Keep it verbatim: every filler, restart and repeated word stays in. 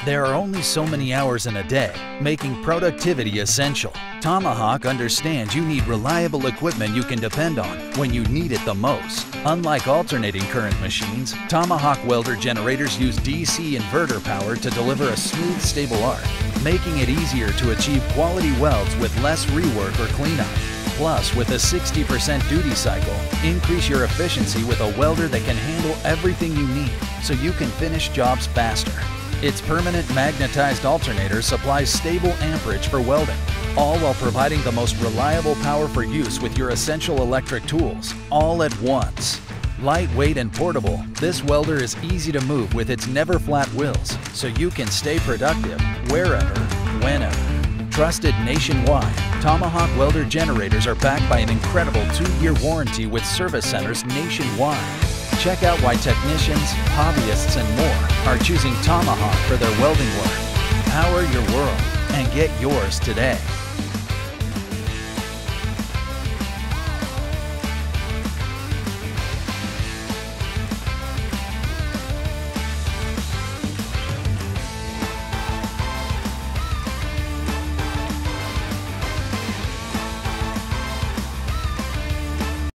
There are only so many hours in a day, making productivity essential. Tomahawk understands you need reliable equipment you can depend on when you need it the most. Unlike alternating current machines, Tomahawk Welder Generators use D C inverter power to deliver a smooth, stable arc, making it easier to achieve quality welds with less rework or cleanup. Plus, with a sixty percent duty cycle, increase your efficiency with a welder that can handle everything you need so you can finish jobs faster. Its permanent magnetized alternator supplies stable amperage for welding, all while providing the most reliable power for use with your essential electric tools, all at once. Lightweight and portable, this welder is easy to move with its never-flat wheels, so you can stay productive wherever, whenever. Trusted nationwide, Tomahawk Welder Generators are backed by an incredible two-year warranty with service centers nationwide. Check out why technicians, hobbyists, and more are choosing Tomahawk for their welding work. Power your world and get yours today.